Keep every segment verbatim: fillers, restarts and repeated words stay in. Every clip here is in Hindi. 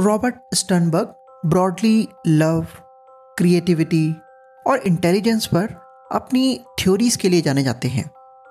Robert Sternberg broadly love, creativity और इंटेलिजेंस पर अपनी थ्योरीज के लिए जाने जाते हैं।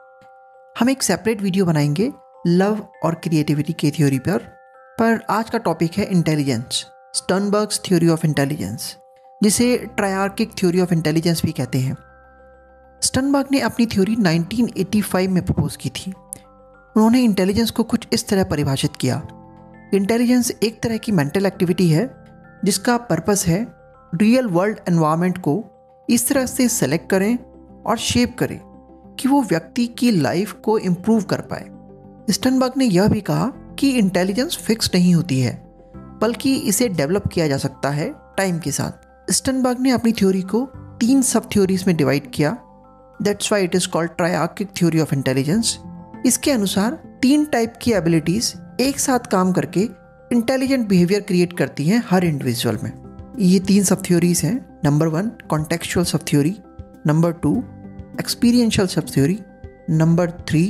हम एक सेपरेट वीडियो बनाएंगे लव और क्रिएटिविटी की थ्योरी पर पर आज का टॉपिक है intelligence, Sternberg's theory of intelligence, जिसे ट्रायआर्किक थ्योरी ऑफ इंटेलिजेंस भी कहते हैं। स्टर्नबर्ग ने अपनी थ्योरी नाइनटीन एटी फाइव में प्रपोज की थी। उन्होंने इंटेलिजेंस को कुछ इस तरह परिभाषित किया। इंटेलिजेंस एक तरह की मेंटल एक्टिविटी है जिसका पर्पस है रियल वर्ल्ड एनवायरनमेंट को इस तरह से सेलेक्ट करें और शेप करें कि वो व्यक्ति की लाइफ को इम्प्रूव कर पाए। स्टर्नबर्ग ने यह भी कहा कि इंटेलिजेंस फिक्स नहीं होती है, बल्कि इसे डेवलप किया जा सकता है टाइम के साथ। स्टर्नबर्ग ने अपनी थ्योरी को तीन सब थ्योरीज में डिवाइड किया। That's why it is called triarchic theory of intelligence. इसके अनुसार तीन टाइप की एबिलिटीज एक साथ काम करके इंटेलिजेंट बिहेवियर क्रिएट करती हैं हर इंडिविजुअल में। ये तीन सब थ्योरीज हैं। Number one contextual sub theory, number two experiential sub theory, number three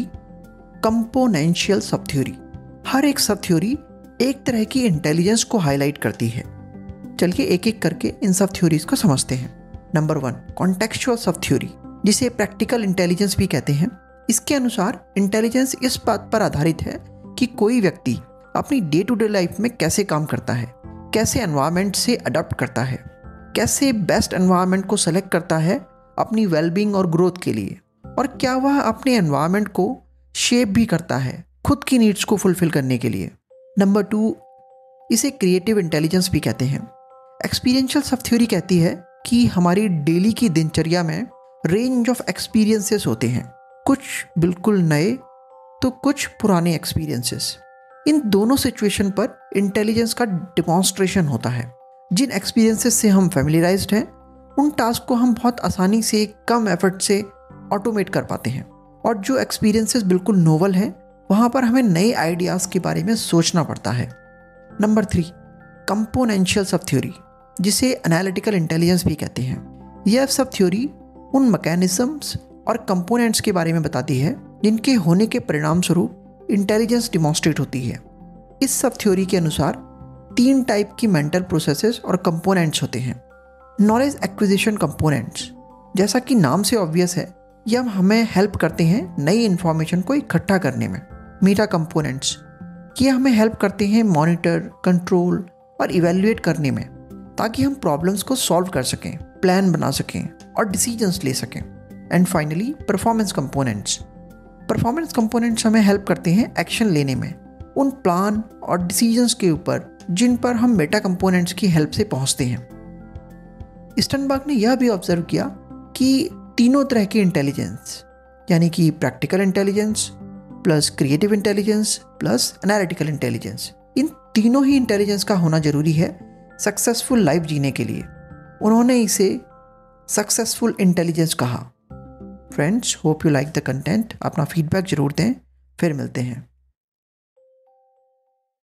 componential sub theory. हर एक सब थ्योरी एक तरह की इंटेलिजेंस को हाईलाइट करती है। चलिए एक एक करके इन सब थ्योरीज को समझते हैं। Number one contextual sub theory, जिसे प्रैक्टिकल इंटेलिजेंस भी कहते हैं। इसके अनुसार इंटेलिजेंस इस बात पर आधारित है कि कोई व्यक्ति अपनी डे टू डे लाइफ में कैसे काम करता है, कैसे एनवायरनमेंट से अडॉप्ट करता है, कैसे बेस्ट एनवायरनमेंट को सेलेक्ट करता है अपनी वेलबींग और ग्रोथ के लिए, और क्या वह अपने एनवायरनमेंट को शेप भी करता है खुद की नीड्स को फुलफिल करने के लिए। नंबर टू, इसे क्रिएटिव इंटेलिजेंस भी कहते हैं। एक्सपीरियंशियल सब थ्योरी कहती है कि हमारी डेली की दिनचर्या में रेंज ऑफ एक्सपीरियंसेस होते हैं, कुछ बिल्कुल नए तो कुछ पुराने एक्सपीरियंसेस। इन दोनों सिचुएशन पर इंटेलिजेंस का डिमॉन्स्ट्रेशन होता है। जिन एक्सपीरियंसेस से हम फैमिलियराइज्ड हैं, उन टास्क को हम बहुत आसानी से कम एफर्ट से ऑटोमेट कर पाते हैं, और जो एक्सपीरियंसेस बिल्कुल नोवल हैं, वहाँ पर हमें नए आइडियाज़ के बारे में सोचना पड़ता है। Number three componential sub theory, जिसे एनालिटिकल इंटेलिजेंस भी कहते हैं। यह सब थ्योरी उन मैकेनिज्म्स और कंपोनेंट्स के बारे में बताती है जिनके होने के परिणाम स्वरूप इंटेलिजेंस डिमॉन्स्ट्रेट होती है। इस सब थ्योरी के अनुसार तीन टाइप की मेंटल प्रोसेसेस और कंपोनेंट्स होते हैं। नॉलेज एक्विजिशन कंपोनेंट्स, जैसा कि नाम से ऑब्वियस है, यह हमें हेल्प करते हैं नई इन्फॉर्मेशन को इकट्ठा करने में। मेटा कंपोनेंट्स, ये हमें हेल्प करते हैं मॉनिटर, कंट्रोल और इवेल्युएट करने में, ताकि हम प्रॉब्लम्स को सॉल्व कर सकें, प्लान बना सकें और डिसीजंस ले सकें। And finally performance components. Performance components हमें हेल्प करते हैं एक्शन लेने में, उन प्लान और डिसीजंस के ऊपर जिन पर हम मेटा कंपोनेंट्स की हेल्प से पहुंचते हैं। स्टर्नबर्ग ने यह भी ऑब्जर्व किया कि तीनों तरह की इंटेलिजेंस, यानी कि practical intelligence plus creative intelligence plus analytical intelligence, इन तीनों ही इंटेलिजेंस का होना जरूरी है सक्सेसफुल लाइफ जीने के लिए। उन्होंने इसे सक्सेसफुल इंटेलिजेंस कहा। Friends, hope you like the content. अपना फीडबैक जरूर दें। फिर मिलते हैं।